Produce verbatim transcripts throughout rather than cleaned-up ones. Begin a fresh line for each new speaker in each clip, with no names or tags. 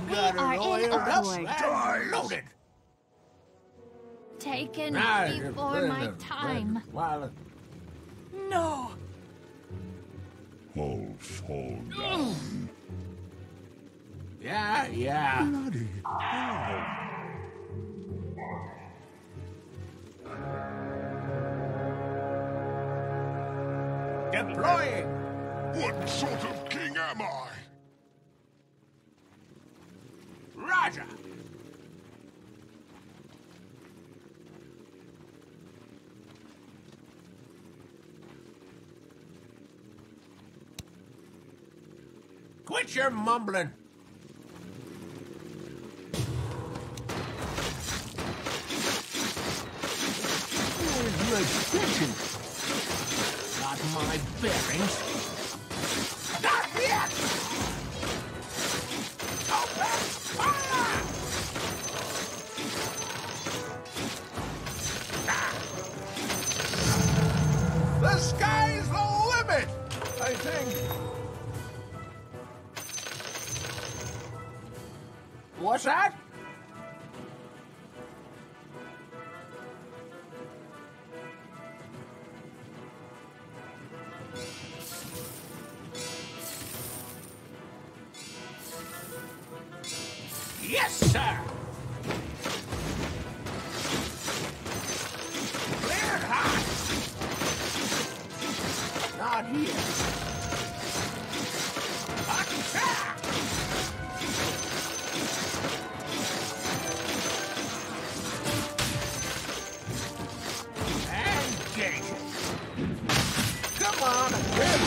got it
are in
oiled up
accord.
and loaded.
Taken
Nah,
before my time.
While
No.
All fall down.
Yeah, yeah.
Bloody hell.
Deploying.
What sort of king am I?
Roger. Quit your mumbling. Where's my attention? Got my bearings. Not yet! Open fire! Ah. The sky's the limit, I think. What's that? Yes, sir! Cleared hot! Not here. Attack! Engage! Come on, again!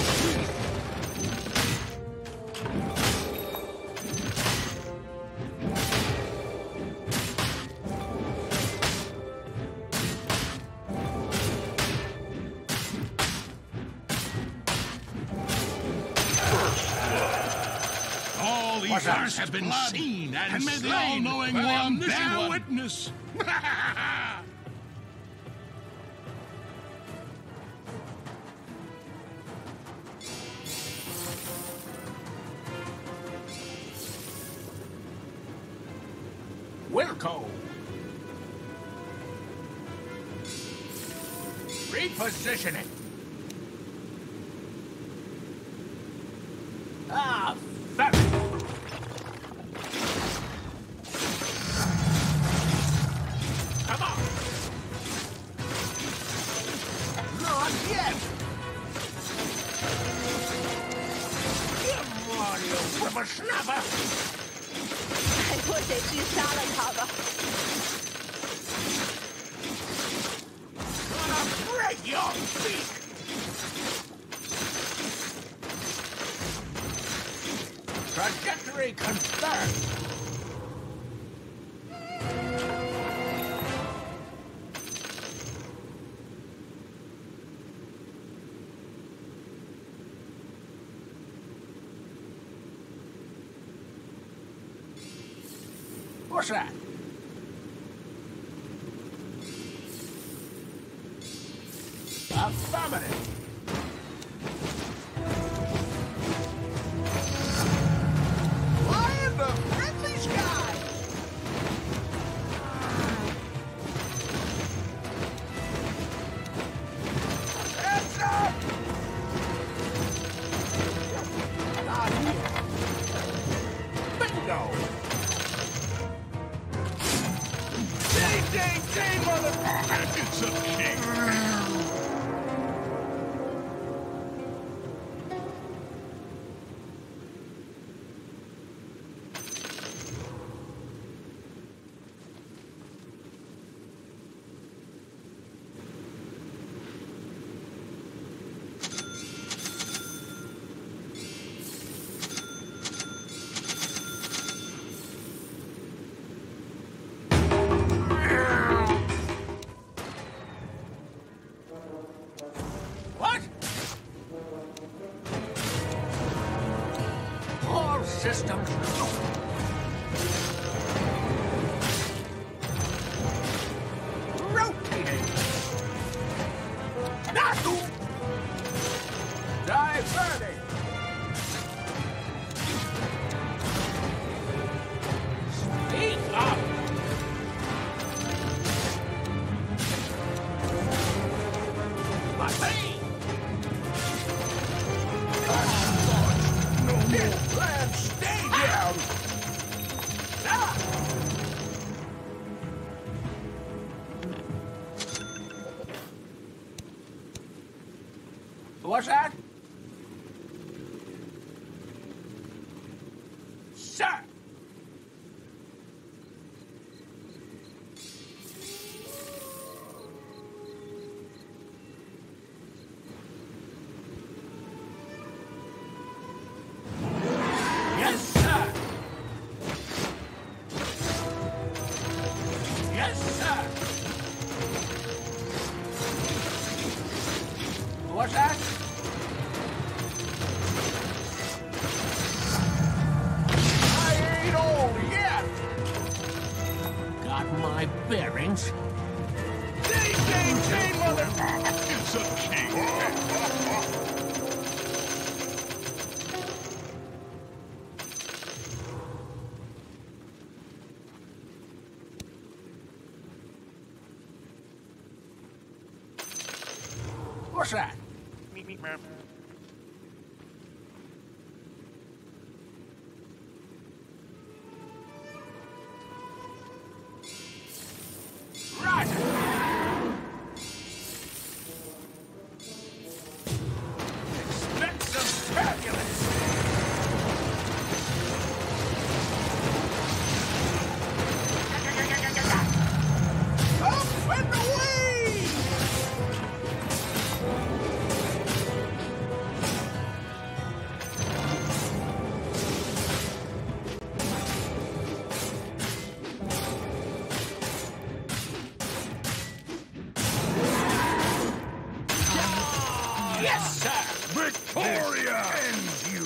Others have been blood, seen and, and may the all-knowing one bear one. Witness.
Wilco. Repositioning. Ah, fuck. Come on. Not yet. Come on, you whippersnapper.
拜托谁去杀了他吧。
Gonna break your beak. Trajectory confirmed. What's that? Affirmative. Fly in the friendly sky. Heads up. Not here. Bingo. Ding, ding, ding, motherfucker.
It's a king.
What's that? Sir! Yes, sir! Yes, sir! What's that? My bearings.
Ding, ding, ding, mother!
It's a king.
What's that?
Expect some turbulence! Up and away!
Yes, sir!
Victoria!
Ends you!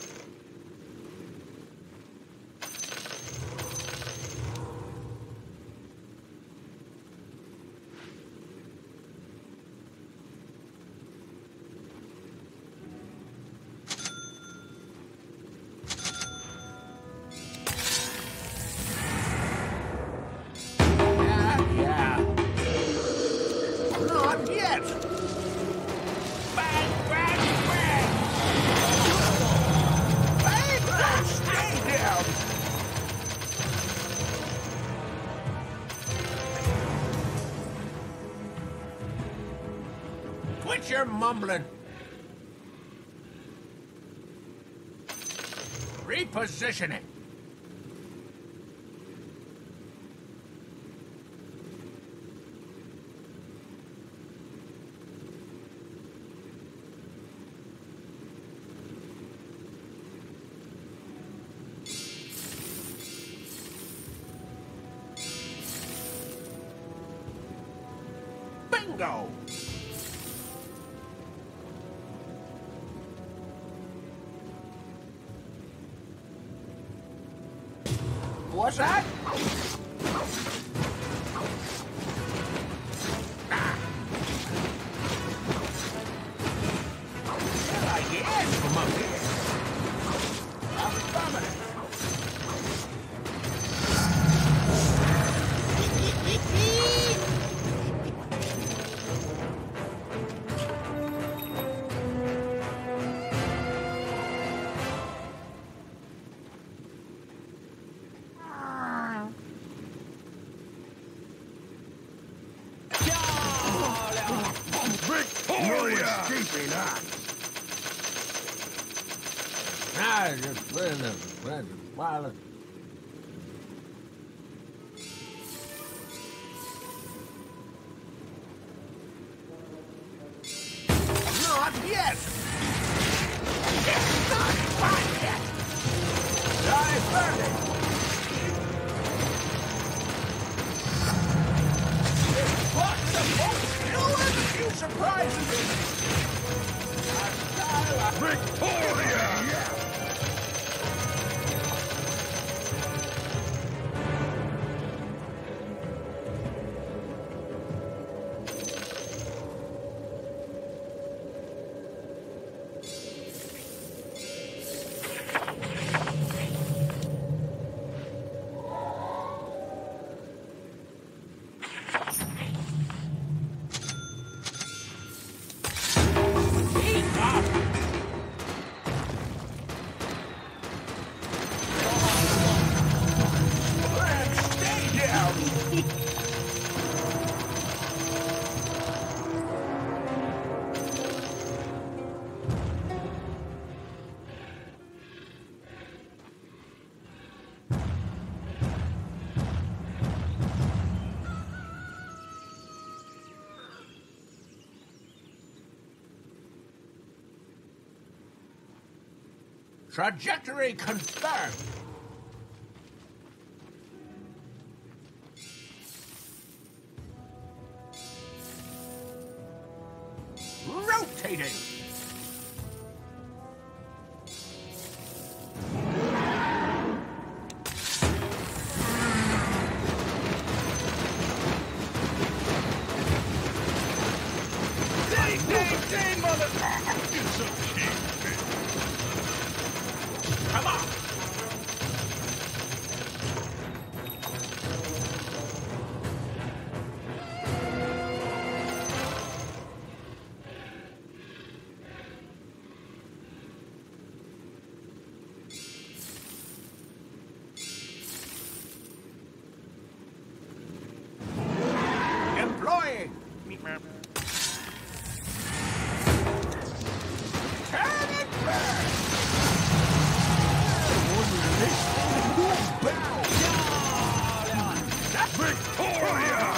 Yeah, yeah.
Not yet!
Bang, bang, bang!
Bang! Now stay down!
Quit your mumbling. Repositioning. Bingo! What's that? Ah. Well, I guess from up here. Affirmative.
Victoria!
Escaping that!
I just playing the playing the violent.
Not yet! It's not fine yet! Diverted! It's possible! You'll have a few surprises!
Victoria!
Trajectory confirmed. Rotating.
Ding, ding, ding, mother... It's a kingpin.
Come on. Employing. Turn it back.
Victoria!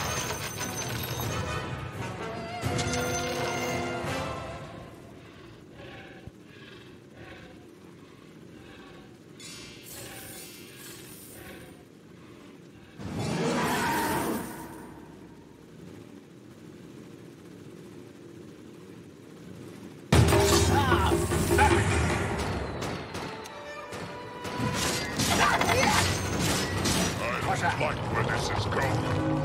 I don't like where this is going.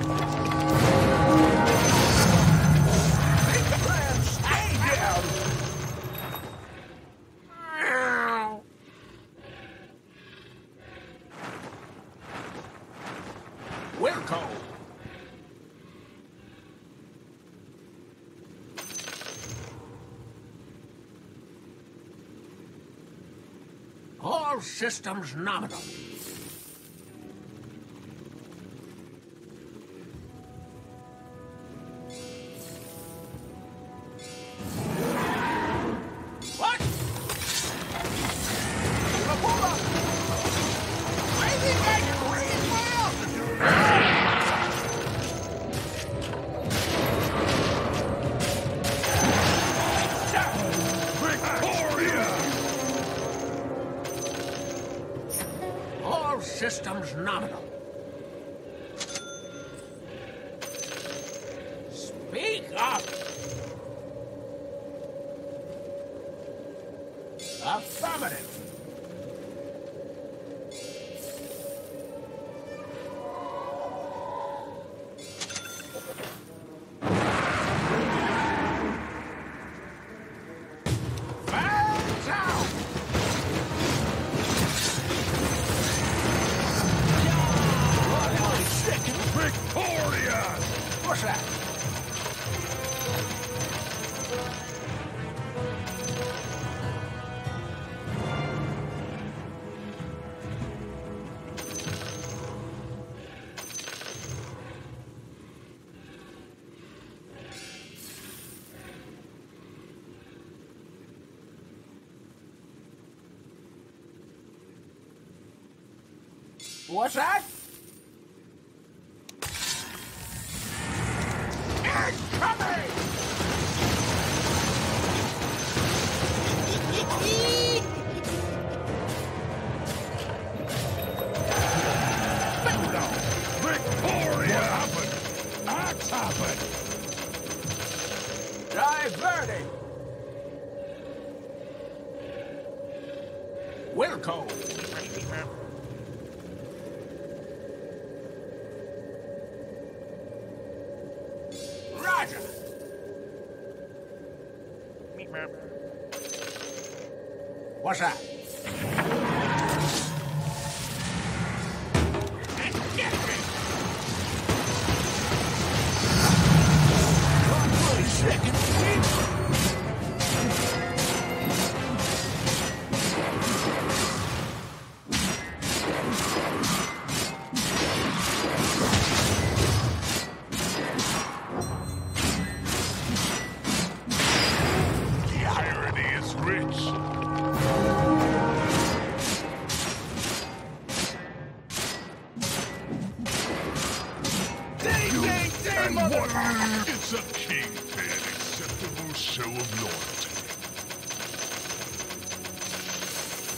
Make the plan stay down. Wilco. All systems nominal. What? Rapula! Waving that green
Victoria!
All systems nominal. Speak up! Affirmative. Fans out!
Victoria!
What's that? What's that? Incoming! Bingo!
Victoria! What happened? That's happened!
Diverting! Wilco! Roger! What's that? Engaging! One second,
The irony is rich.
Ding, ding, ding,
And
mother...
what? It's a kingpin, acceptable show of loyalty.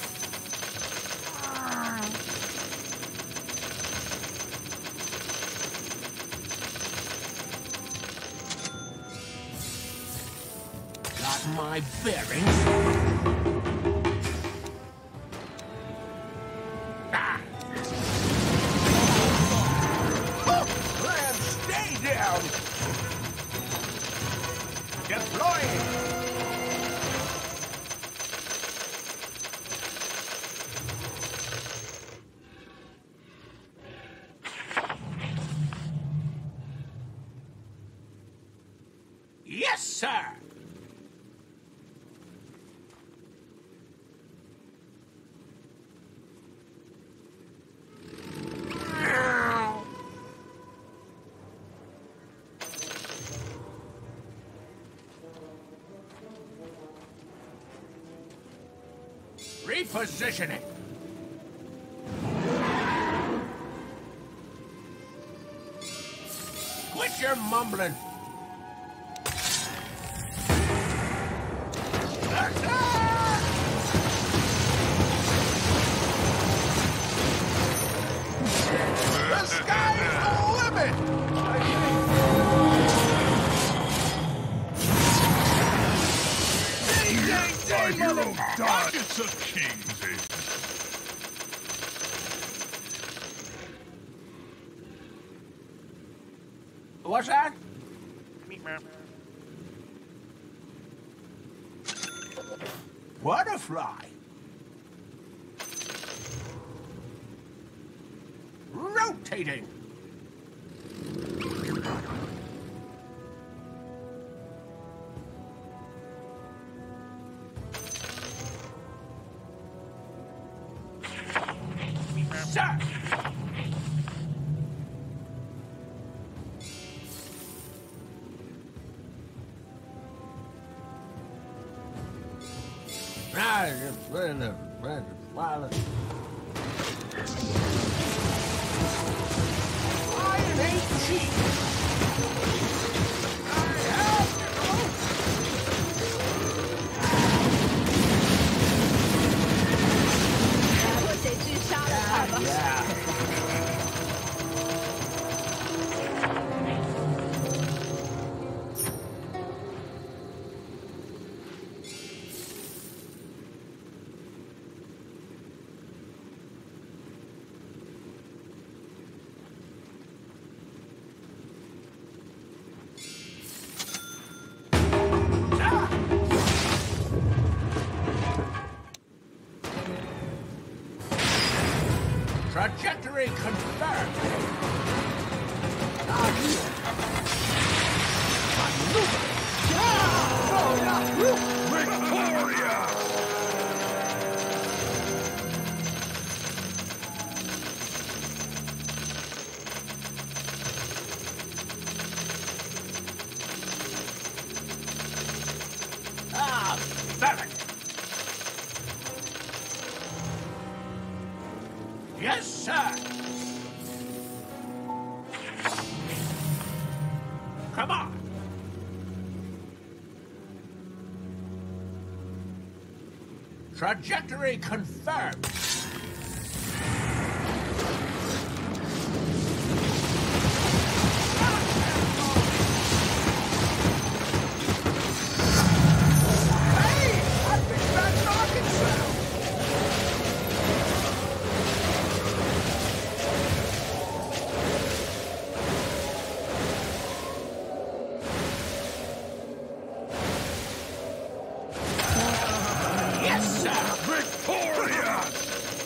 my bearings. Ah!
Land, stay down! Deploying!
Yes, sir! Repositioning. Quit your mumbling.
The sky's the limit! Ding, ding,
My
ding,
hero
mother-
died. It's a king's age.
What's that?
Butterfly.
Rotating. Sir!
I just playing the red violet.
Lion ain't cheap. I have to go.
我得去杀了他吧。
Yeah.
Trajectory confirmed.
Victoria!
Ah, Barrett. Yes, sir. Come on. Trajectory confirmed.
Hey, I think that's Arkansas.
Yes, sir.
Victoria!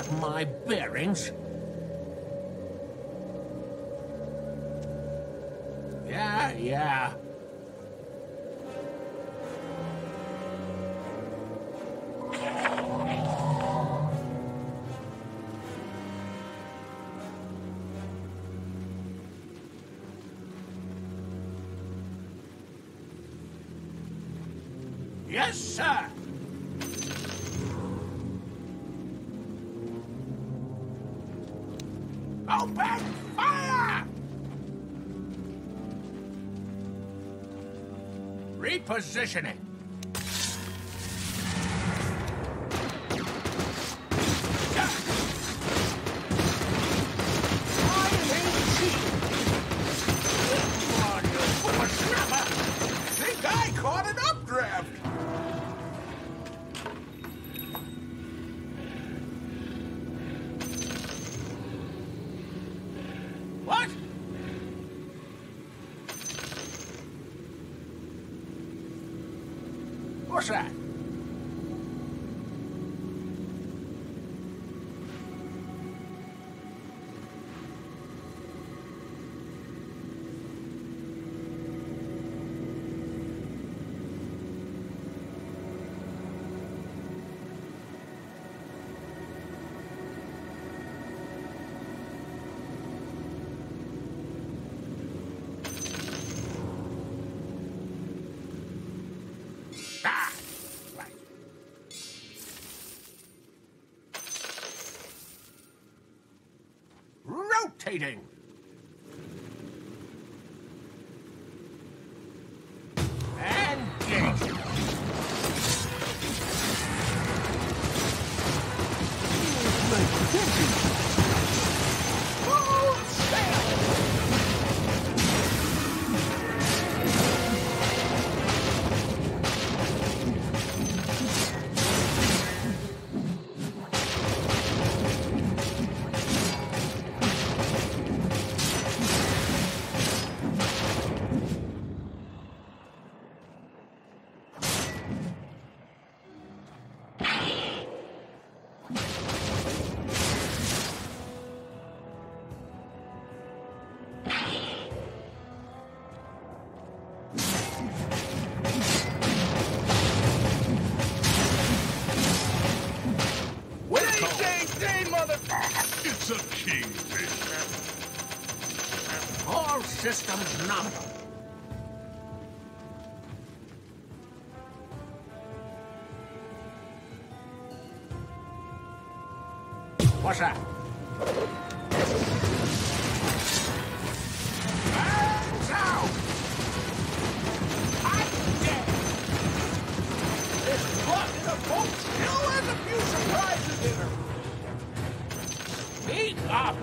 got my bearings. Yeah, yeah. Yes, sir. Open fire! Repositioning.
Think I caught an updraft!
What? What's that? Ah, right. Rotating. Engaging. Full sail.
Ding, ding, ding, mother...
It's a kingfish.
All systems nominal. What's that? Hands out! I'm dead!
This truck in a boat still has a few surprises in her.
Speak up!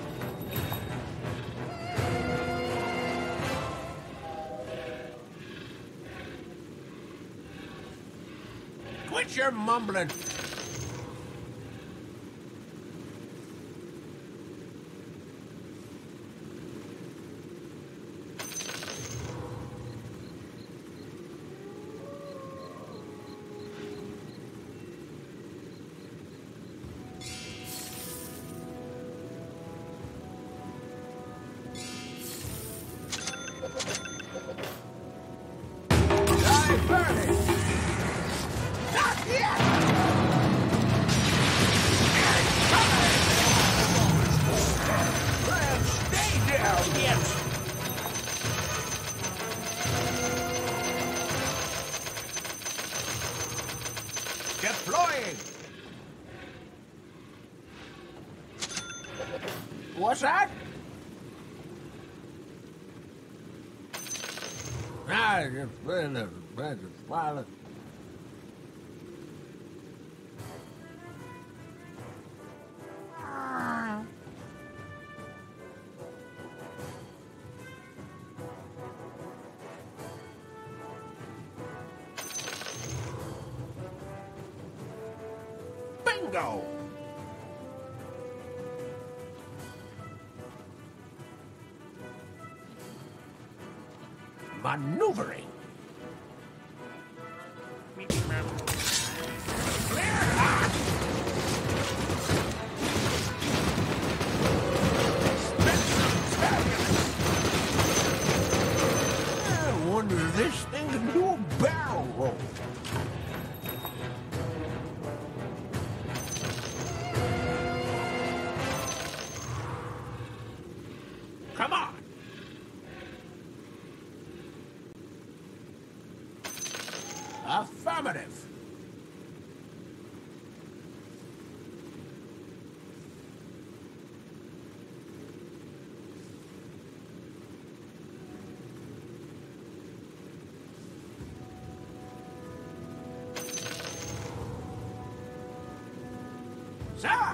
Quit your mumbling.
Diverting! Not yet! Ram, stay down!
Yes.
Deploying!
What's that? I just been a bunch of violent.
Bingo!
Maneuvering.
Clear hot!
this thing into a barrel roll. Come on. Affirmative. Sir!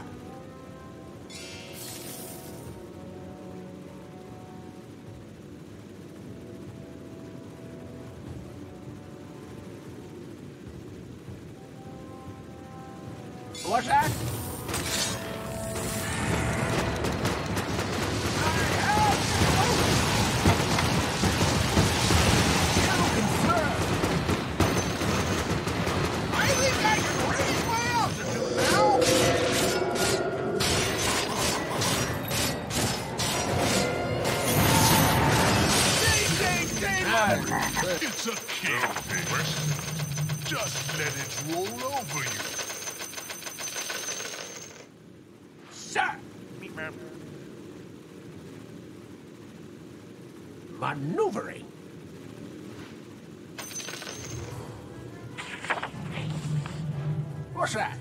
What's that?
I think I can raise my altitude now. Ding, ding, ding.
It's a kingfish. Just let it roll over you.
Sir! Maneuvering. What's that?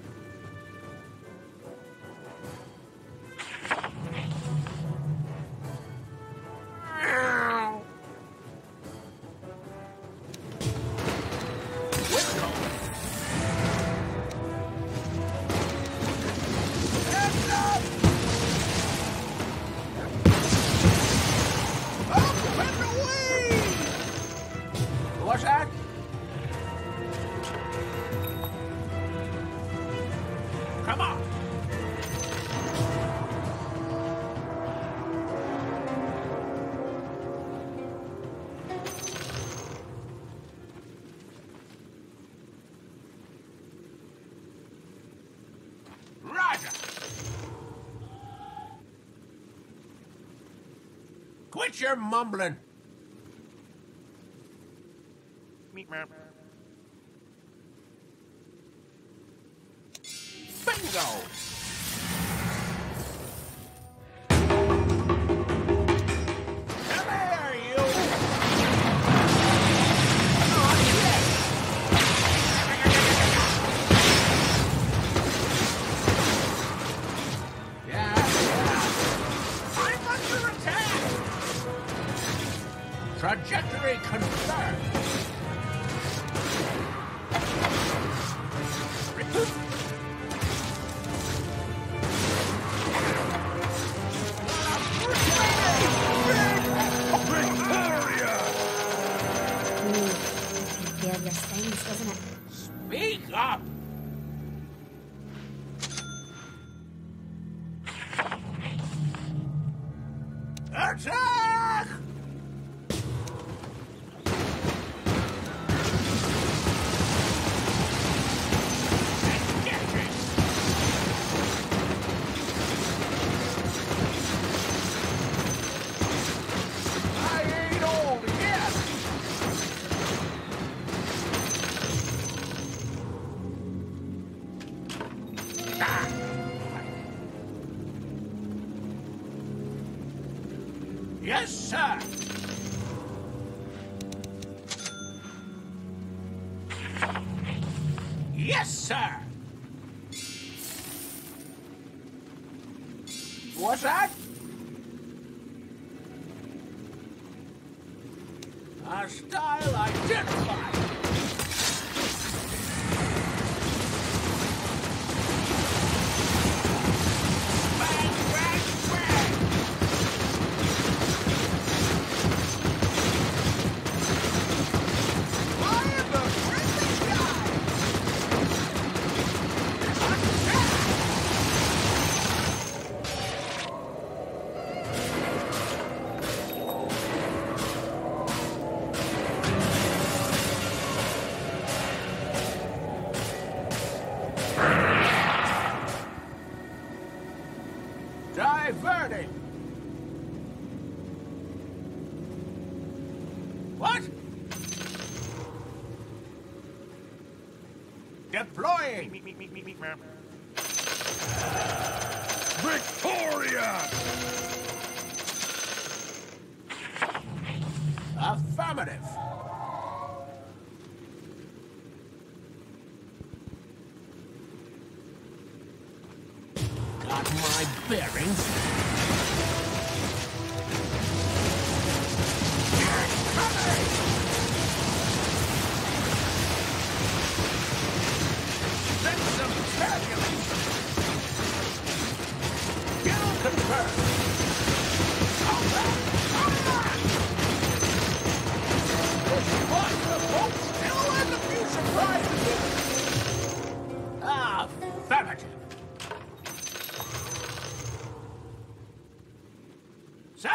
What's that? Come on. Roger. Quit your mumbling. Bingo! Come here, you! Not yet! Yeah, yeah. I'm under attack! Trajectory confirmed!
Doesn't it?
Speak up! Attack! I ain't old yet! Yes, sir. Yes, sir. What's that? Hostile identified. Bang, bang, bang.
I am the friendly guy.
Diverting. What?
Deploying!
Victoria!
Affirmative! Got my bearings. Send some turbulence! Kill confirmed! Over! Over! What the boat still and a few surprises in it! Affirmative! Sir!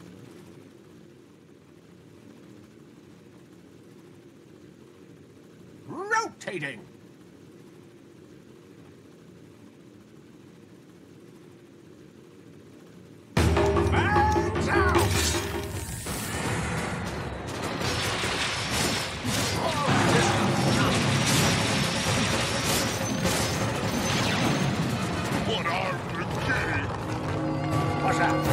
Rotating! Fans out!
What our brigade?
What's that?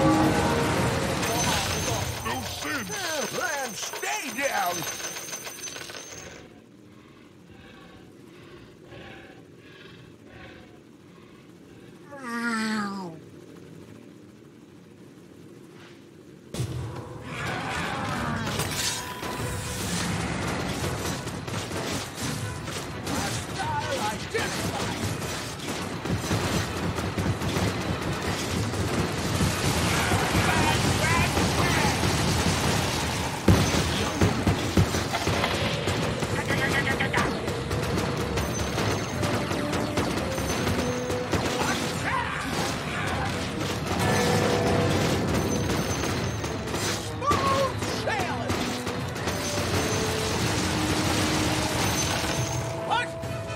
No sense!
Man, stay down! Hostile identified! Smooth sailing! What?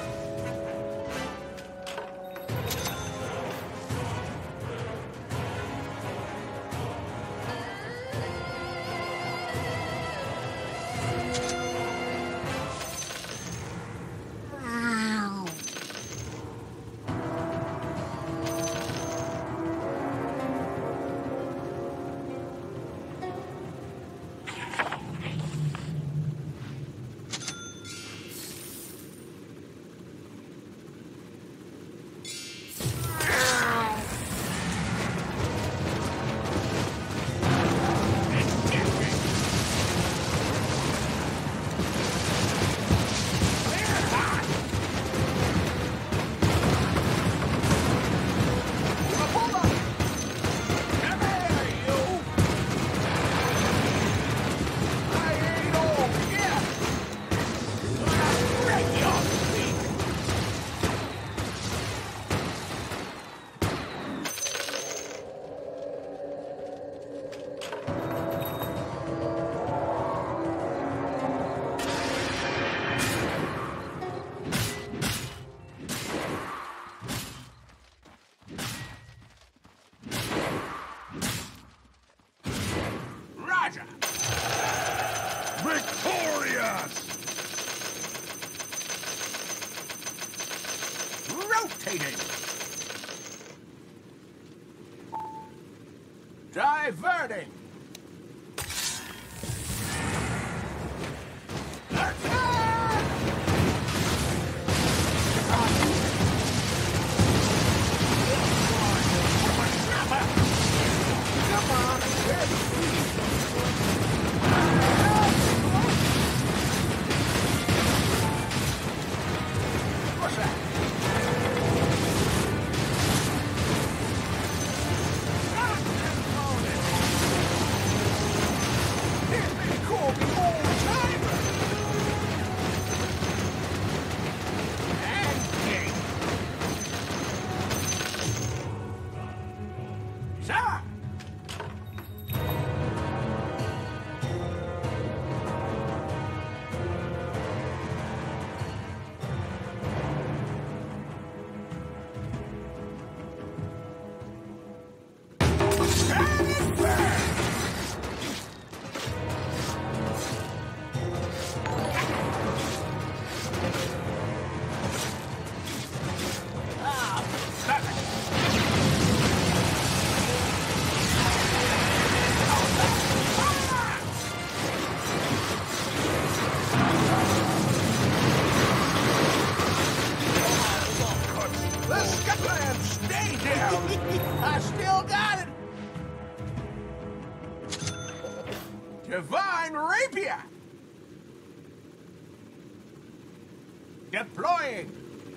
Hold on! Come here, you! I ain't over yet! Gonna break your feet! Roger!
Victorious!
Rotating! Diverting! Attack! Come on, what's that? Ah, Deploying!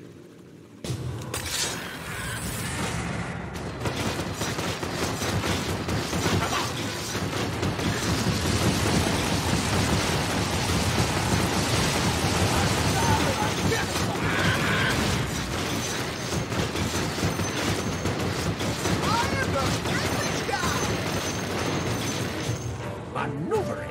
Maneuvering.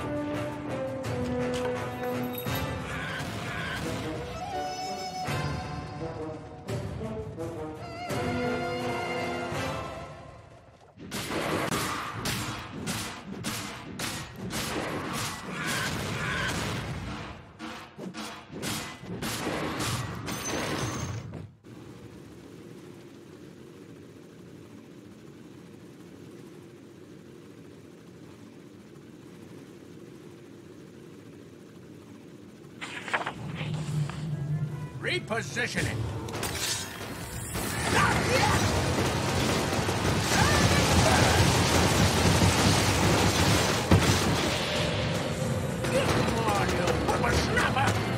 Repositioning. Come on, you whippersnapper!